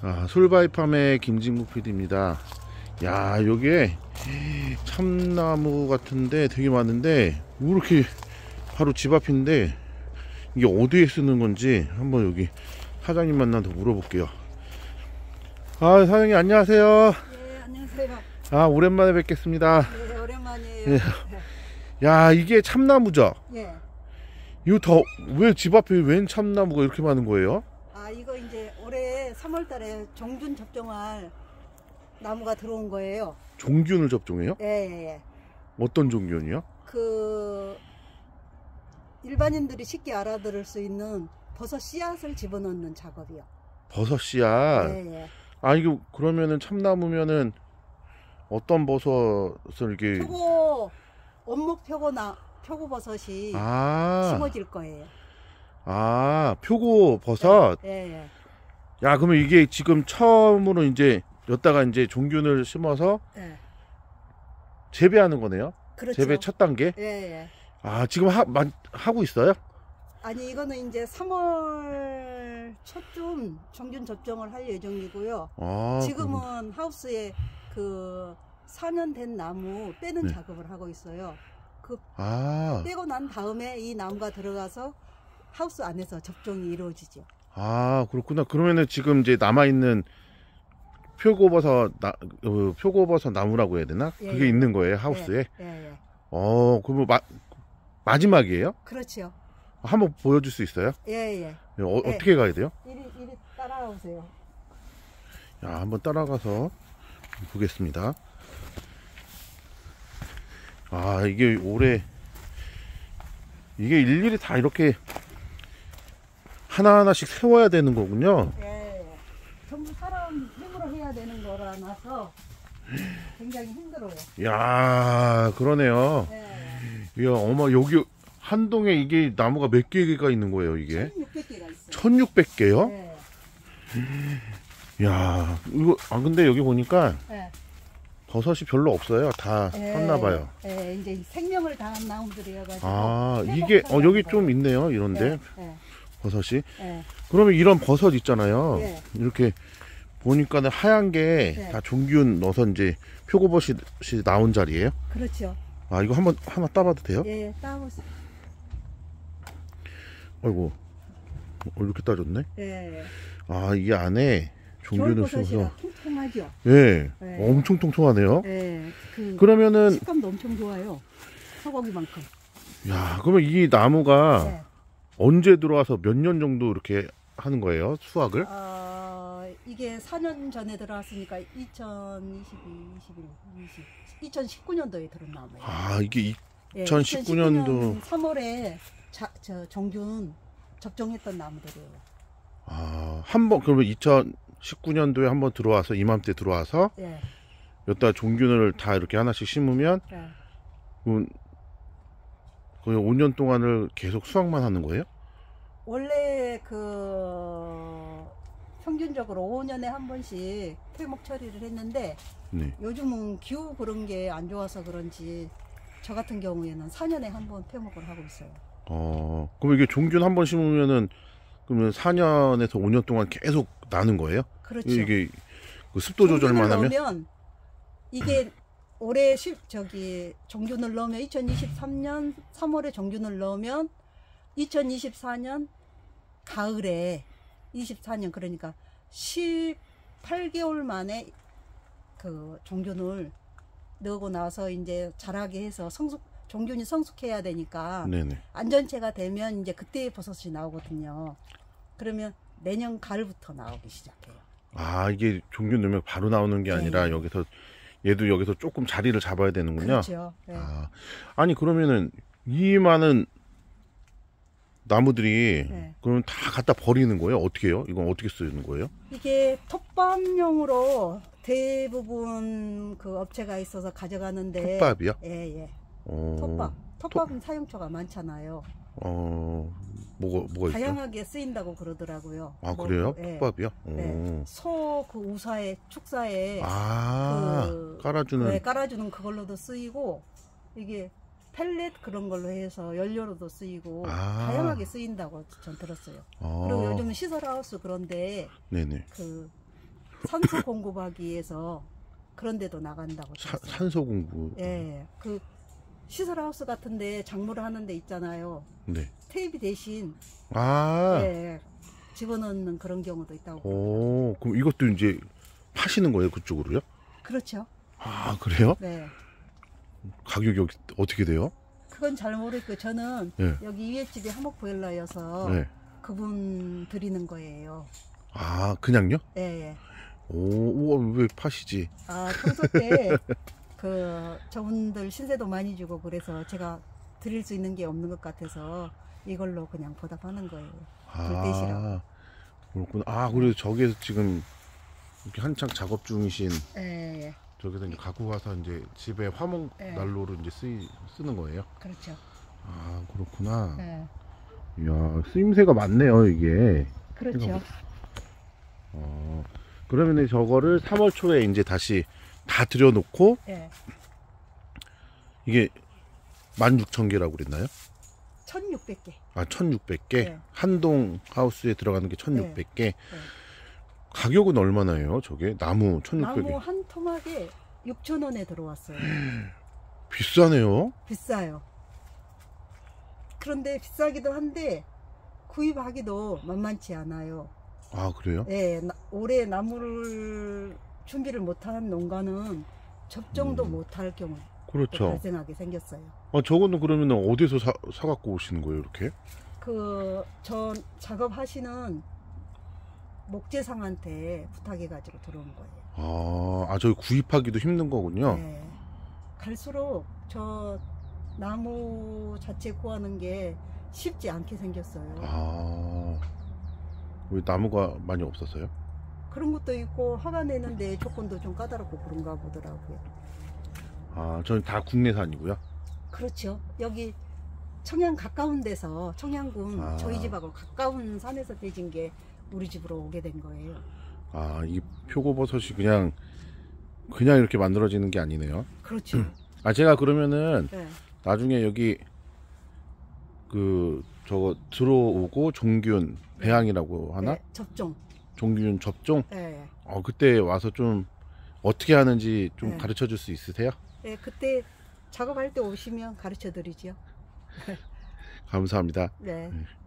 솔바이팜의 김진국 PD입니다. 야, 여기에 참나무 같은데 되게 많은데 왜 이렇게 바로 집 앞인데 이게 어디에 쓰는 건지 한번 여기 사장님 만나서 물어볼게요. 사장님 안녕하세요. 네, 안녕하세요. 오랜만에 뵙겠습니다. 네, 오랜만이에요. 예. 야, 이게 참나무죠? 예. 이거 왜 집 앞에 웬 참나무가 이렇게 많은 거예요? 이거 이제 올해 3월 달에 종균 접종할 나무가 들어온 거예요. 종균을 접종해요? 예. 어떤 종균이요? 일반인들이 쉽게 알아들을 수 있는 버섯 씨앗을 집어넣는 작업이요. 버섯 씨앗? 예. 이거 그러면은 참나무면은 어떤 버섯을 이렇게 원목 표고버섯이 심어질 거예요. 표고버섯? 예. 야, 그러면 이게 지금 처음으로 이제 여기다가 이제 종균을 심어서 재배하는 거네요? 그렇죠. 재배 첫 단계? 예. 지금 하고 있어요? 아니, 이거는 이제 3월 초쯤 종균 접종을 할 예정이고요. 지금은 하우스에 4년 된 나무 빼는 작업을 하고 있어요. 빼고 난 다음에 이 나무가 들어가서 하우스 안에서 접종이 이루어지죠. 그렇구나. 그러면은 지금 이제 남아있는 표고버섯 나무라고 해야 되나? 예, 그게 있는 거예요, 하우스에? 예. 그러면 마지막이에요? 그렇죠. 한번 보여줄 수 있어요? 예. 어떻게 가야 돼요? 이리 따라오세요. 한번 따라가서 보겠습니다. 이게 이게 일일이 다 이렇게 하나하나씩 세워야 되는 거군요. 예. 전부 사람 힘으로 해야 되는 거라서 굉장히 힘들어요. 야, 그러네요. 예. 야, 여기 한 동에 이게 나무가 몇 개가 있는 거예요, 이게? 1600개가 있어요. 1600개요? 예. 야, 이거, 근데 여기 보니까 예. 버섯이 별로 없어요. 다 컸나봐요. 이제 생명을 다한 나무들이어가지고. 이게, 여기 좀 있네요, 이런데. 버섯이. 그러면 이런 버섯 있잖아요. 이렇게 보니까는 하얀 게 다 종균 넣어서 이제 표고버섯이 나온 자리예요? 그렇죠. 이거 하나 따봐도 돼요? 예, 따보세요. 아이고, 이렇게 따졌네? 예. 이 안에 종균을 심어서. 통통하죠? 예. 엄청 통통하네요. 예. 그러면은. 식감도 엄청 좋아요. 소고기만큼. 야, 그러면 이 나무가 언제 들어와서 몇 년 정도 이렇게 하는 거예요? 수확을? 이게 4년 전에 들어왔으니까 2019년도에 들어온 나무예요. 이게 2019년도 3월에 종균 접종했던 나무들이에요. 그러면 2019년도에 한번 들어와서 이맘때 들어와서 여기다 종균을 다 이렇게 하나씩 심으면 거의 5년 동안을 계속 수확만 하는 거예요? 원래 평균적으로 5년에 한 번씩 퇴목 처리를 했는데 요즘은 기후 그런 게 안 좋아서 그런지 저 같은 경우에는 4년에 한 번 퇴목을 하고 있어요. 그럼 이게 종균 한 번 심으면은 그러면 4년에서 5년 동안 계속 나는 거예요? 그렇죠. 이게 습도 조절만 하면? 이게 올해 종균을 넣으면 2023년 3월에 종균을 넣으면 2024년 가을에 24년 그러니까 18개월 만에 종균을 넣고 나서 이제 자라게 해서 종균이 성숙해야 되니까 안전체가 되면 이제 그때 버섯이 나오거든요. 그러면 내년 가을부터 나오기 시작해요. 이게 종균 넣으면 바로 나오는 게 아니라 얘도 여기서 조금 자리를 잡아야 되는군요. 그렇죠. 그러면은 이 많은 나무들이 그럼 다 갖다 버리는 거예요? 어떻게 해요? 이건 어떻게 쓰는 거예요? 이게 톱밥용으로 대부분 업체가 있어서 가져가는데. 톱밥이요? 예. 톱밥은 사용처가 많잖아요. 뭐가 있죠? 다양하게 쓰인다고 그러더라고요. 그래요? 톱밥이요? 소 우사에 축사에 깔아주는 그걸로도 쓰이고 이게 펠렛 그런 걸로 해서 연료로도 쓰이고 다양하게 쓰인다고 전 들었어요. 그리고 요즘은 시설하우스 그런데 산소 공급하기 위해서 그런 데도 나간다고. 산소 공부. 예. 그 시설하우스 같은데 작물을 하는 데 있잖아요. 네. 테이프 대신 아. 집어넣는 그런 경우도 있다고. 오, 그럼 이것도 이제 파시는 거예요, 그쪽으로요? 그렇죠. 아, 그래요? 네. 가격이 어떻게 돼요? 그건 잘 모르겠고 저는 네. 여기 위에 집이 하목 보일러여서 네. 그분 드리는 거예요. 아, 그냥요? 예. 오, 왜 파시지? 아, 평소 때 그 저분들 신세도 많이 주고 그래서 제가 드릴 수 있는 게 없는 것 같아서 이걸로 그냥 보답하는 거예요. 불대시라고. 그렇구나. 아, 그래서 저기에서 지금 이렇게 한창 작업 중이신 예. 저기서 이제 갖고 가서 이제 집에 화목 난로로 이제 쓰는 거예요? 그렇죠. 아, 그렇구나. 예. 이야, 쓰임새가 많네요, 이게. 그렇죠. 그러면 저거를 3월 초에 이제 다시 다 들여놓고 예. 이게 16,000개라고 그랬나요? 1,600개. 아, 1,600개? 네. 한동 하우스에 들어가는 게 1,600개? 네. 가격은 얼마나요? 저게? 나무 1,600개. 나무 한 토막에 6,000원에 들어왔어요. 비싸네요. 비싸요. 그런데 비싸기도 한데 구입하기도 만만치 않아요. 아, 그래요? 예, 올해 나무를 준비를 못한 농가는 접종도 못할 경우 그렇죠. 발생하게 생겼어요. 저거는 그러면 어디서 사갖고 오시는 거예요, 이렇게? 저 작업하시는 목재상한테 부탁해가지고 들어온 거예요. 저기 구입하기도 힘든 거군요. 네. 갈수록 저 나무 자체 구하는 게 쉽지 않게 생겼어요. 왜 나무가 많이 없었어요? 그런 것도 있고 허가 내는데 조건도 좀 까다롭고 그런가 보더라고요. 저는 다 국내산이고요. 그렇죠. 여기 청양 가까운 데서 청양군 저희 집하고 가까운 산에서 배진 게 우리 집으로 오게 된 거예요. 이 표고버섯이 그냥 이렇게 만들어지는 게 아니네요. 그렇죠. 제가 그러면은 네. 나중에 여기 저거 들어오고 종균 배양이라고 하나? 네, 접종. 종균 접종? 네. 그때 와서 좀 어떻게 하는지 좀 네. 가르쳐 줄 수 있으세요? 네, 그때 작업할 때 오시면 가르쳐 드리죠. 감사합니다. 네.